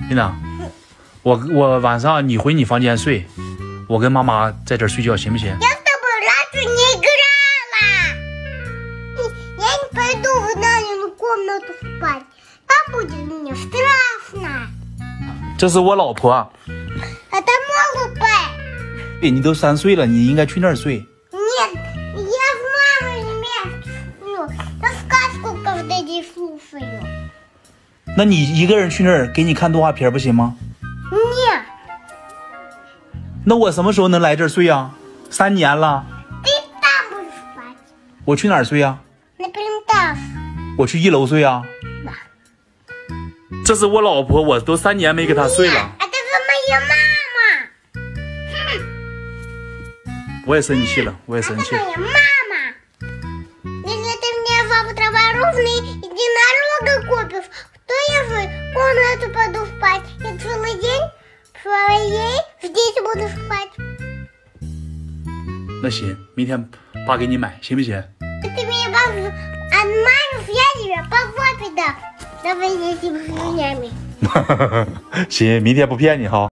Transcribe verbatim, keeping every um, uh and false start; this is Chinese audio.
琳娜，我我晚上你回你房间睡，我跟妈妈在这儿睡觉，行不行？ Я с тобой раньше не играла. Я не пойду в Надину комнату спать. Там будет мне страшно. 这是我老婆。 Это мой лупе. 对，你都三岁了，你应该去那儿睡。 Нет, я с мамой вместе сплю. Я сказку каждый день слушаю. 那你一个人去那儿给你看动画片不行吗？ Нет. 那我什么时候能来这儿睡啊？三年了。 Ты там будешь спать. 我去哪儿睡啊？ На принтаж. 我去一楼睡啊。 Да. 这是我老婆，我都三年没给她睡了。 Это же моя мама. 我也生气了，我也生 Это 气了。 моя мама. Если ты мне завтра мороженое единорога купишь, то я же в комнату пойду спать. Я целый день в своей здесь буду спать. 那行，明天爸给你买，行不行？ Ты меня отмажешь, я тебя по попе дам. Давай я тебе слюнями. 行，明天不骗你哈。